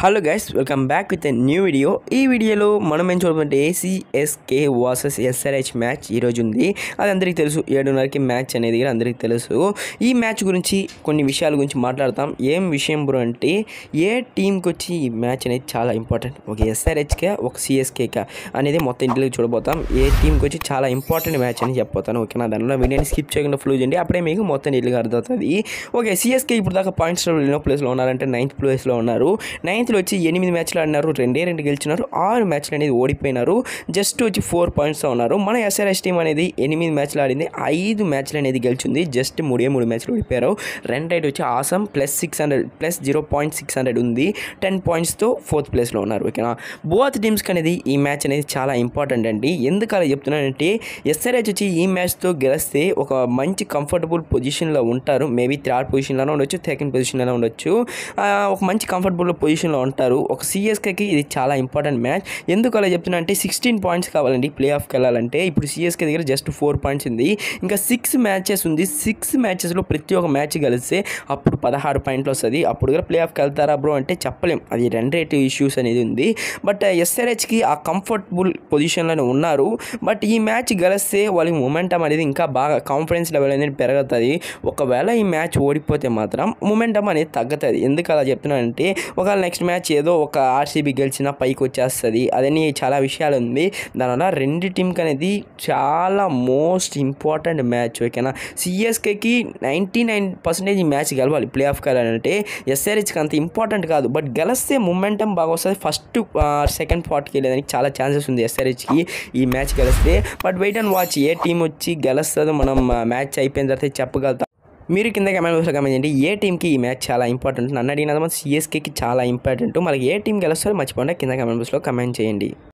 Hello guys, welcome back with a new video. ఈ వీడియోలో మనం ఏం చూడబోతే సిఎస్కే వర్సెస్ ఎస్ఆర్హెచ్ మ్యాచ్ ఈరోజు ఉంది. అది అందరికీ తెలుసు, 7:30కి మ్యాచ్ అనేది అందరికీ తెలుసు. ఈ మ్యాచ్ గురించి కొన్ని విషయాల గురించి మాట్లాడతాం. ఏం విషయం బ్రో అంటే, ఏ టీంకి వచ్చి ఈ మ్యాచ్ అనేది చాలా ఇంపార్టెంట్, ఒక ఎస్ఆర్హెచ్కే ఒక సిఎస్కేకా అనేది మొత్తం ఇంటికి చూడబోతాం. ఏ టీంకి వచ్చి చాలా ఇంపార్టెంట్ మ్యాచ్ అని చెప్పబోతాను. ఓకేనా, దానిలో వీడియోని స్కిప్ చేయకుండా ఫ్లో చేయండి, అప్పుడే మీకు మొత్తం నీట్గా అర్థమవుతుంది. ఓకే, సిఎస్కే ఇప్పుడు దాకా పాయింట్స్ ఎన్నో ప్లేస్లో ఉన్నారంటే 9th ప్లేస్లో ఉన్నారు. 9th వచ్చి 8 మ్యాచ్లు ఆడినారు, 2 గెలిచినారు, 6 మ్యాచ్లు అనేది ఓడిపోయినారు. జస్ట్ వచ్చి 4 పాయింట్స్తో ఉన్నారు. మన ఎస్ఆర్హెచ్ టీం అనేది 8 మ్యాచ్లు ఆడింది, 5 మ్యాచ్లు అనేది గెలిచింది, జస్ట్ 3 మ్యాచ్లు ఓడిపోయారు. రన్ రేట్ వచ్చి ఆసమ్ +600 +0.600 ఉంది. 10 పాయింట్స్తో 4th ప్లేస్లో ఉన్నారు. ఓకేనా, బోత్ టీమ్స్కి అనేది ఈ మ్యాచ్ అనేది చాలా ఇంపార్టెంట్ అండి. ఎందుకు అలా చెప్తున్నానంటే, ఎస్ఆర్హెచ్ వచ్చి ఈ మ్యాచ్తో గెలిస్తే ఒక మంచి కంఫర్టబుల్ పొజిషన్లో ఉంటారు. మేబీ 3rd పొజిషన్లోనే ఉండొచ్చు, 2nd పొజిషన్లోనే ఉండొచ్చు. ఒక మంచి కంఫర్టబుల్ పొజిషన్లో ఉంటారు. ఒక సిఎస్కేకి ఇది చాలా ఇంపార్టెంట్ మ్యాచ్. ఎందుకు అలా చెప్తున్నా అంటే, 16 పాయింట్స్ కావాలండి ప్లే ఆఫ్కి వెళ్ళాలంటే. ఇప్పుడు సిఎస్కే దగ్గర జస్ట్ 4 పాయింట్స్ ఉంది, ఇంకా 6 మ్యాచెస్ ఉంది. 6 మ్యాచెస్లో ప్రతి ఒక్క మ్యాచ్ గెలిస్తే అప్పుడు 16 పాయింట్లు వస్తుంది. అప్పుడు కూడా ప్లే ఆఫ్కి వెళ్తారా బ్రో అంటే చెప్పలేం, అది రన్ రేట్ ఇష్యూస్ అనేది ఉంది. బట్ ఎస్ఆర్హెచ్కి ఆ కంఫర్టబుల్ పొజిషన్లోనే ఉన్నారు. బట్ ఈ మ్యాచ్ గెలిస్తే వాళ్ళకి మొమెంటం అనేది ఇంకా బాగా కాన్ఫిడెన్స్ లెవెల్ అనేది పెరుగుతుంది. ఒకవేళ ఈ మ్యాచ్ ఓడిపోతే మాత్రం మొమెంటం అనేది తగ్గుతుంది. ఎందుకు అలా చెప్తున్నానంటే, ఒకవేళ నెక్స్ట్ మ్యాచ్ ఏదో ఒక ఆర్సీబీ గెలిచినా పైకి వచ్చేస్తుంది, అదని చాలా విషయాలు ఉంది. దానివల్ల రెండు టీంకి అనేది చాలా మోస్ట్ ఇంపార్టెంట్ మ్యాచ్. ఓకేనా, సిఎస్కేకి 99% ఈ మ్యాచ్ గెలవాలి ప్లే ఆఫ్కి వెళ్ళాలంటే. ఎస్ఆర్హెచ్కి అంత ఇంపార్టెంట్ కాదు, బట్ గెలిస్తే మొమెంటం బాగా వస్తుంది. ఫస్ట్ సెకండ్ పార్ట్కి వెళ్ళేదానికి చాలా ఛాన్సెస్ ఉంది ఎస్ఆర్హెచ్కి ఈ మ్యాచ్ గెలిస్తే. బట్ వెయిట్ అండ్ వాచ్, ఏ టీం వచ్చి గెలుస్తుందో మనం మ్యాచ్ అయిపోయిన తర్వాత చెప్పగలుగుతాం. మీరు కింద కమెంట్ బాక్స్లో కమెంట్ చేయండి, ఏ టీంకి ఈ మ్యాచ్ చాలా ఇంపార్టెంట్. నన్ను అడిగిన సిఎస్కేకి చాలా ఇంపార్టెంట్. మనకి ఏ టీం గెలుస్తారో మర్చిపోండి, కింద కమెంట్ బాక్స్లో కమెంట్ చేయండి.